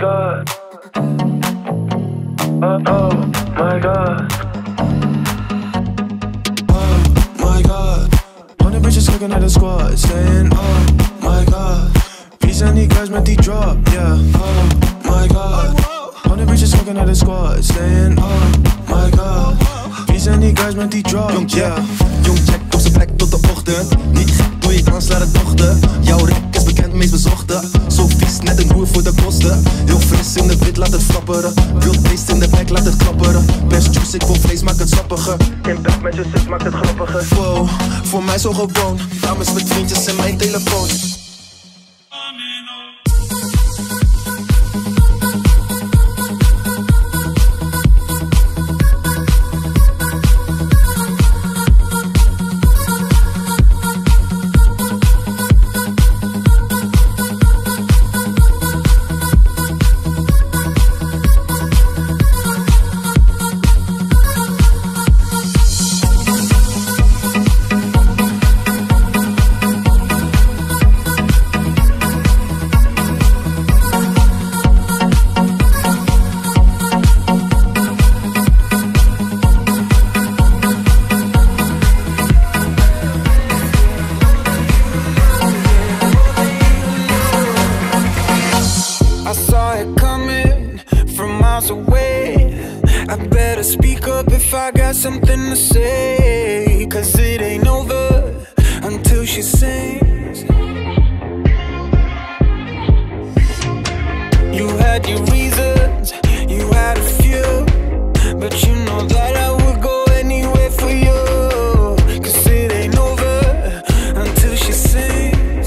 god. Oh my god. Oh my god. 100 bitches looking at the squad, saying oh my god. Wie zijn die guys met die drop, yeah. Oh my god. 100 bitches looking at the squad, saying oh my god. Wie zijn die guys met die drop, yeah. Jong check op zijn plek tot de ochtend. Niet gek, doe je dans, laat het dochter. Jouw rek is bekend, meest bezochte. Zo vies, net een roer voor de kosten. Heel fris in de wit, laat het flapperen. Wild beest in de bek, laat het klapperen. Best juice, ik wil vlees, maak het sappiger. In bed met je zus, maakt het grappiger. Wow, voor mij zo gewoon. Dames met vriendjes en mijn telefoon. Something to say, 'cause it ain't over until she sings. You had your reasons, you had a few, but you know that I would go anywhere for you. 'Cause it ain't over until she sings.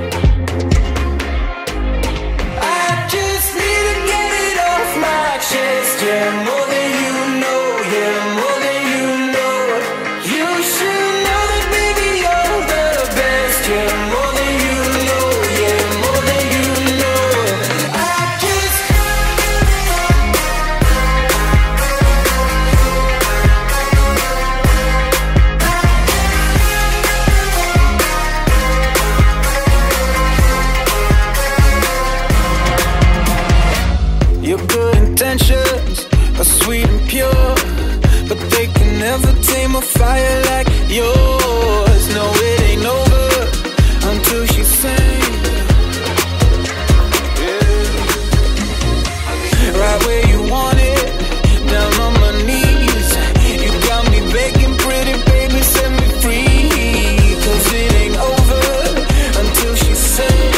I just need to get it off my chest, yeah, more than you know, yeah, more. Intentions are sweet and pure, but they can never tame a fire like yours. No, it ain't over until she sings. Yeah. Right where you want it, down on my knees. You got me begging, pretty baby, set me free. 'Cause it ain't over until she sings.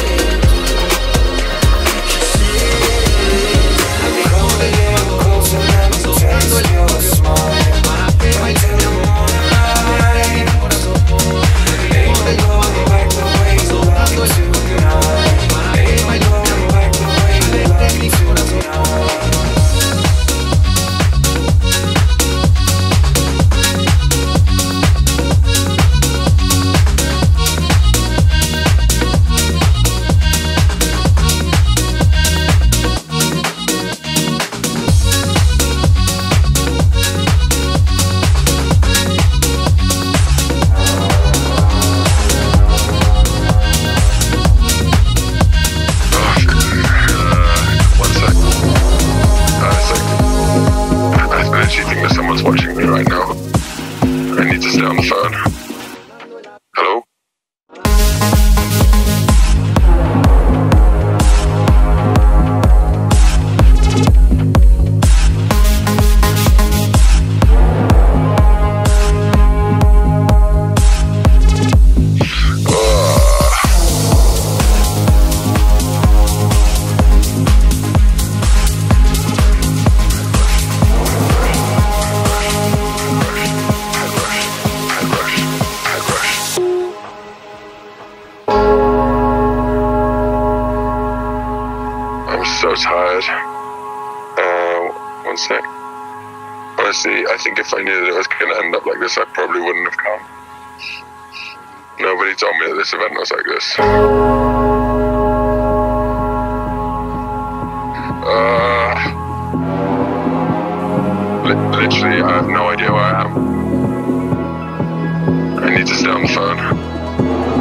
Honestly, I think if I knew that it was going to end up like this, I probably wouldn't have come. Nobody told me that this event was like this. Literally, I have no idea where I am. I need to stay on the phone.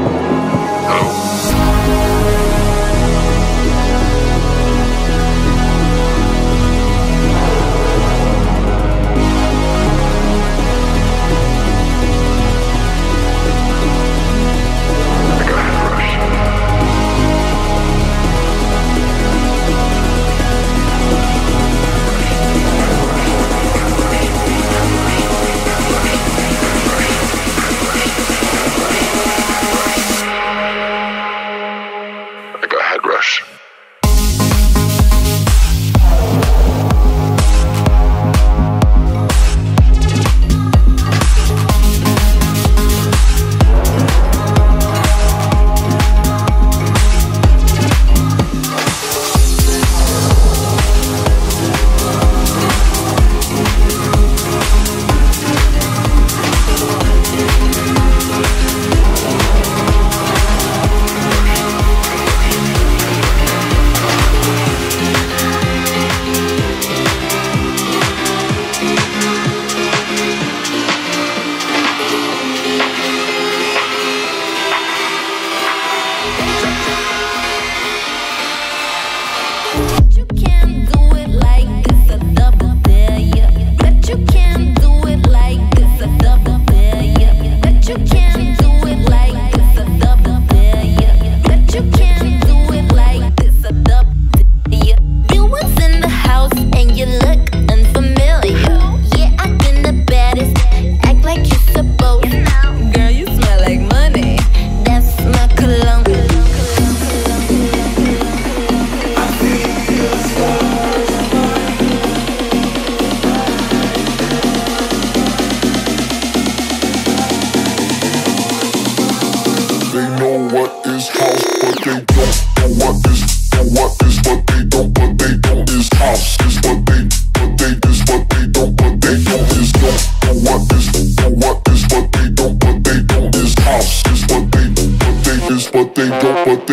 Hello?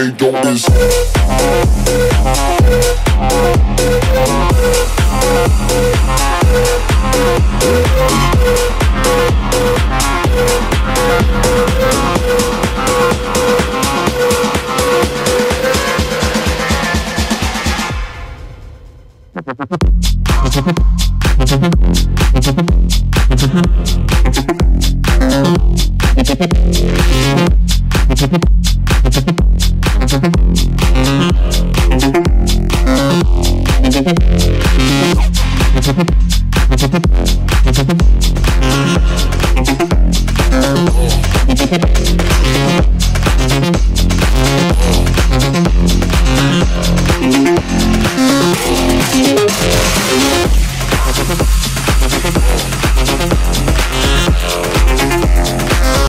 they don't miss.